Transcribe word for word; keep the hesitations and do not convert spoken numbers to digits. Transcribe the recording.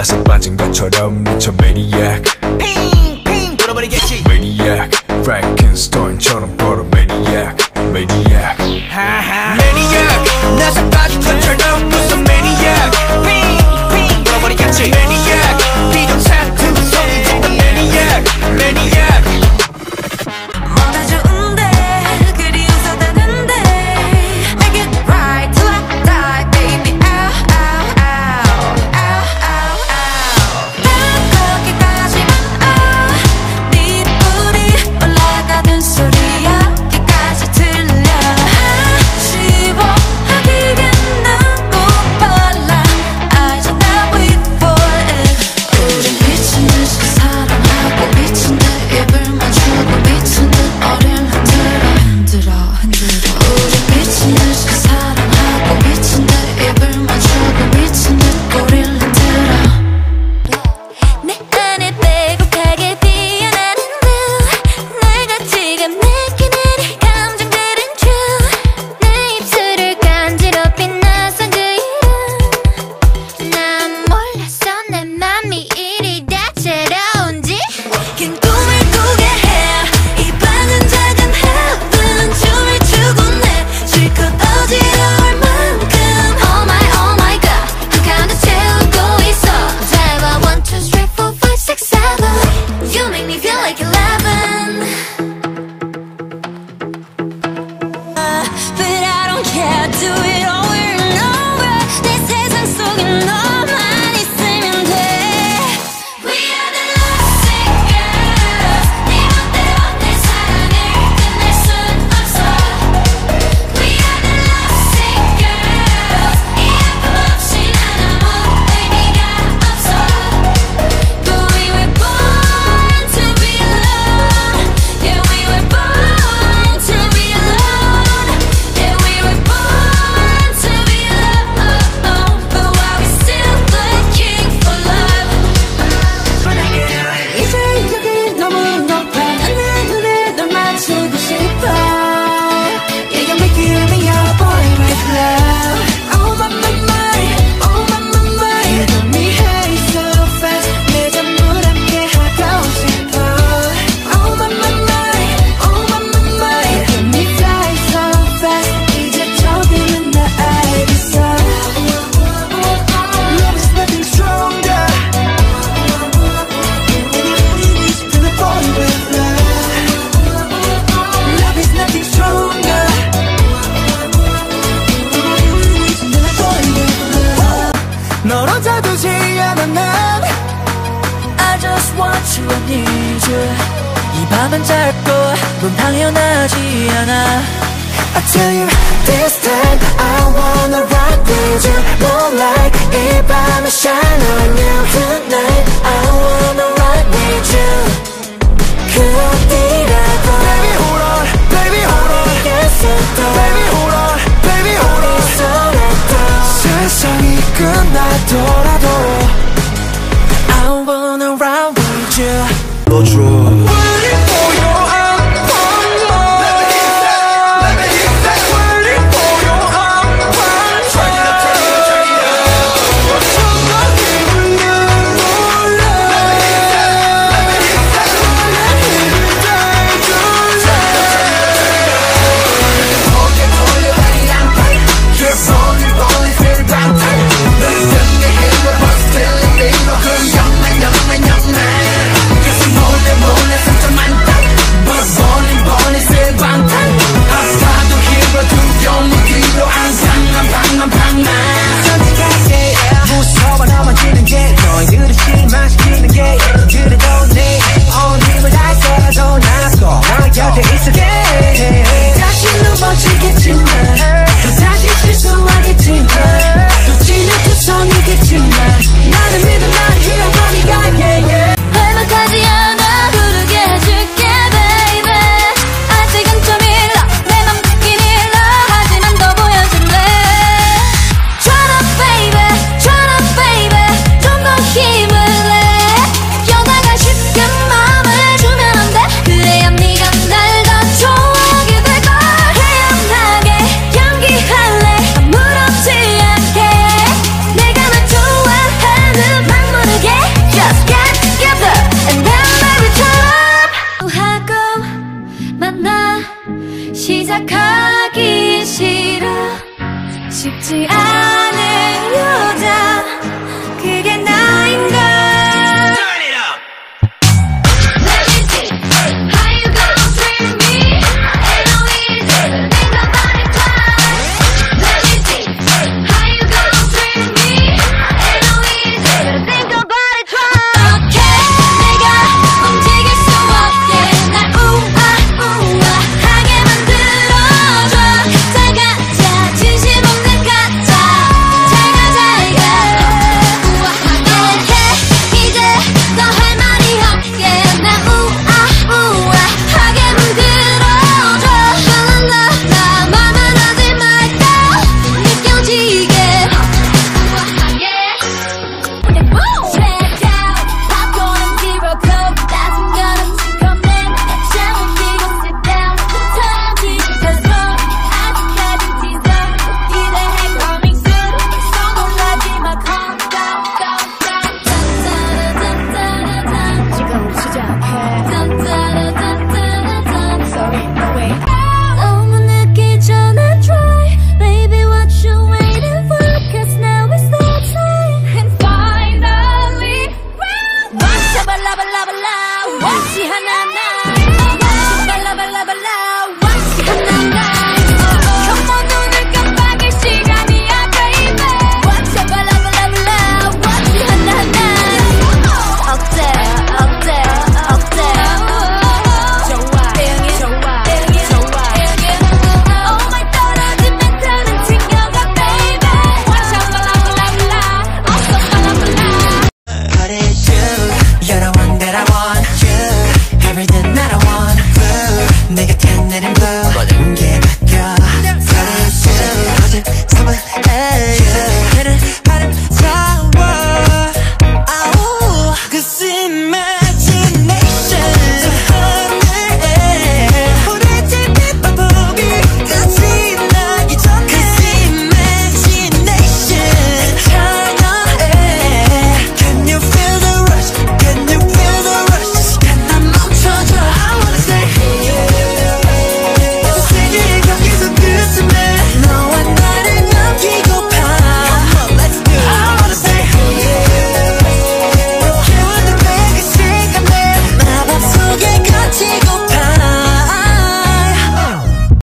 가사 빠진 것처럼 미쳐 매니악 핑핑 돌아버리겠지 매니악 프랭켄스타인처럼 걸어 매니악 매니악 매니악 나서 빠진 것처럼 무슨 매니악 핑핑 돌아버리겠지 매니악 비동사 두 손이 된다 매니악 매니악 뭐가 좋은데 그리 웃어대는데 Make it right till I die baby ow ow ow ow ow ow 난 거기까지만 아 네 뿔이 올라가는 소리야 여기까지 들려 아쉬워 하기엔 너무 빨라 알잖아 we for it 우리 미친 듯이 사랑하고 미친 듯 입을 맞추고 미친 듯 어릴 흔들어 흔들어 흔들어 우리 미친 듯이 사랑하고 미친 듯 입을 맞추고 미친 듯 꼬리를 흔들어 내 안에 빼곡하게 피어나는 듯 내가 지금 느끼는 이 감정들은 true 내 입술을 간지럽힌 낯선 그 이름 난 몰랐어 내 맘이 이리 다채로운지 긴 꿈을 꾸게 해 이 방은 작은 heaven 춤을 추고 내 실컷 어지러울 만큼 Oh my oh my god 한 칸을 채우고 있어 잘 봐 one two three four five six seven You make me feel like eleven But I don't care do it over and over 내 세상 속에 너만 있으면 돼 We are the lovesick girls 네 멋대로 내 사랑을 끝낼 순 없어 We are the lovesick girls 이 아픔 없이 난 아무 의미가 없어 But we were born to be alone Yeah we were born to be alone Yeah we were born to be alone But why we still looking for love 이제 여기 너무 높아 내 눈에 널 맞추고 싶어 Yeah you make it me your boy with love Oh my my my Oh my my my You got me high so fast 내 전부 함께 하고 싶어 Oh my my my Oh my my my You got me fly so fast 이제 조금은 나 알겠어 Love is nothing stronger To the boy with love Love is nothing stronger To the boy with love 널 혼자 두지 않아 난 I just want you I need you 이 밤은 짧고 넌 당연하지 않아 I tell you this time I wanna rock with you Moonlight 이 밤에 shine on you tonight I wanna rock with you 그 어디라도 Baby hold on, baby hold on 어디에서도 Baby hold on, baby hold on 어디서라도 세상이 끝나더라도 I wanna rock with you 너줘 Waiting for your arm Let me hit that, let me hit that Waiting for your arm 쉽지 않아